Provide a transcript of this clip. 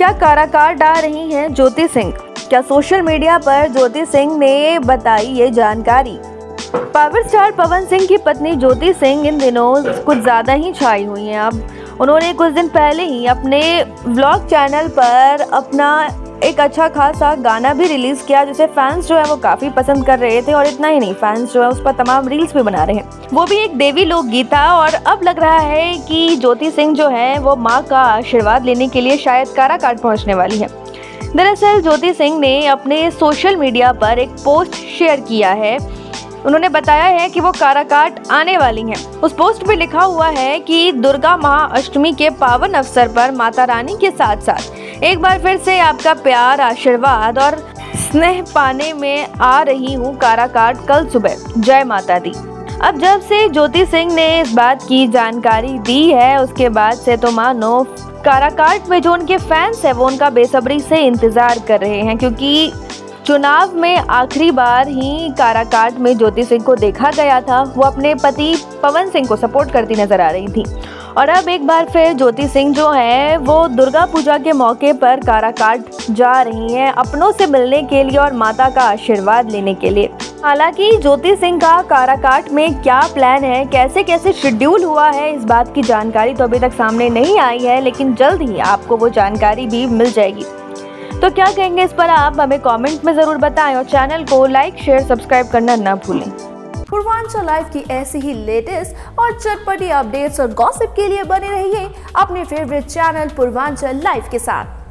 क्या काराकाट आ रही हैं ज्योति सिंह? क्या सोशल मीडिया पर ज्योति सिंह ने बताई ये जानकारी? पावर स्टार पवन सिंह की पत्नी ज्योति सिंह इन दिनों कुछ ज़्यादा ही छाई हुई हैं। अब उन्होंने कुछ दिन पहले ही अपने व्लॉग चैनल पर अपना एक अच्छा खासा गाना भी रिलीज़ किया, जिसे फैंस जो है वो काफ़ी पसंद कर रहे थे। और इतना ही नहीं, फैंस जो है उस पर तमाम रील्स भी बना रहे हैं। वो भी एक देवी लोकगीत था। और अब लग रहा है कि ज्योति सिंह जो है वो माँ का आशीर्वाद लेने के लिए शायद काराकाट पहुँचने वाली है। दरअसल ज्योति सिंह ने अपने सोशल मीडिया पर एक पोस्ट शेयर किया है। उन्होंने बताया है कि वो काराकाट आने वाली हैं। उस पोस्ट में लिखा हुआ है कि दुर्गा महाअष्टमी के पावन अवसर पर माता रानी के साथ साथ एक बार फिर से आपका प्यार, आशीर्वाद और स्नेह पाने में आ रही हूँ काराकाट कल सुबह। जय माता दी। अब जब से ज्योति सिंह ने इस बात की जानकारी दी है, उसके बाद से तो मानो काराकाट में जो उनके फैंस हैं वो उनका बेसब्री से इंतजार कर रहे हैं, क्योंकि चुनाव में आखिरी बार ही काराकाट में ज्योति सिंह को देखा गया था। वो अपने पति पवन सिंह को सपोर्ट करती नजर आ रही थी। और अब एक बार फिर ज्योति सिंह जो है वो दुर्गा पूजा के मौके पर काराकाट जा रही हैं, अपनों से मिलने के लिए और माता का आशीर्वाद लेने के लिए। हालांकि ज्योति सिंह का काराकाट में क्या प्लान है, कैसे कैसे शेड्यूल हुआ है, इस बात की जानकारी तो अभी तक सामने नहीं आई है, लेकिन जल्द ही आपको वो जानकारी भी मिल जाएगी। तो क्या कहेंगे इस पर आप हमें कमेंट में ज़रूर बताएं और चैनल को लाइक, शेयर, सब्सक्राइब करना ना भूलें। पूर्वांचल लाइव की ऐसी ही लेटेस्ट और चटपटी अपडेट्स और गॉसिप के लिए बने रहिए अपने फेवरेट चैनल पूर्वांचल लाइव के साथ।